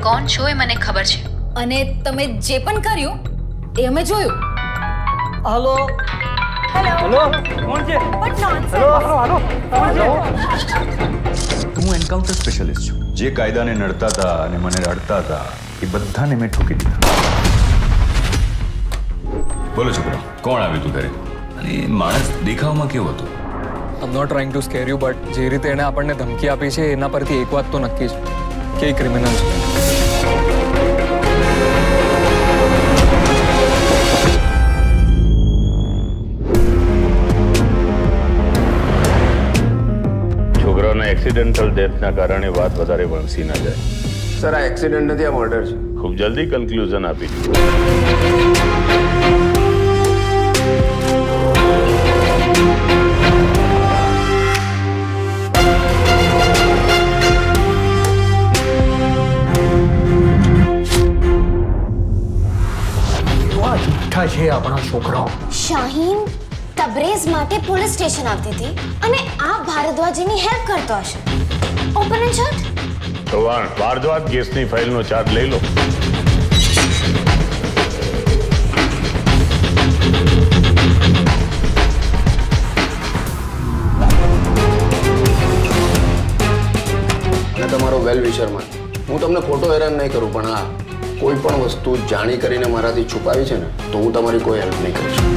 કોણ છો એ મને ખબર છે અને તમે જે પણ કર્યું એ અમે જોયું. हेलो हेलो हेलो कौन છે? व्हाट नॉनसेंस हेलो हेलो कौन છે? હું એન્કાઉન્ટર સ્પેશિયાલિસ્ટ છું. જે કાયદાને નડતા હતા અને મને રડતા હતા એ બધાને મેં ઠોકી દીધા. બોલો છોકરા, કોણ આવ્યું તું ઘરે? અને એ માણસ દેખાવમાં કેવો હતો? I not trying to scare you, but જે રીતે એણે આપણને ધમકી આપી છે એના પરથી એક વાત તો નક્કી છે કે એ ક્રિમિનલ છે. છોકરાઓના એક્સિડેન્ટલ ડેથના કારણે વાત વધારે વણસી ના જાય. સર, આ એક્સિડન્ટ નથી, આ મર્ડર છે. ખૂબ જલ્દી કન્ક્લુઝન આપી દીધું. જુઠ્ઠા છે આપણા છોકરાઓ. શાહીન તબરેઝ માટે પોલીસ સ્ટેશન આવતી હતી અને આ ભારદ્વાજની હેલ્પ કરતો હશે. Open and shut. ભગવાન, ભારદ્વાજ કેસની ફાઇલનો ચાર્જ લઈ લો. અને તમારો વેલ વિશરમાં હું તમને ખોટો હેરાન નહીં કરું, પણ હા, કોઈ પણ વસ્તુ જાણી કરીને મારાથી છુપાવી છે ને તો હું તમારી કોઈ હેલ્પ નહીં કરીશ.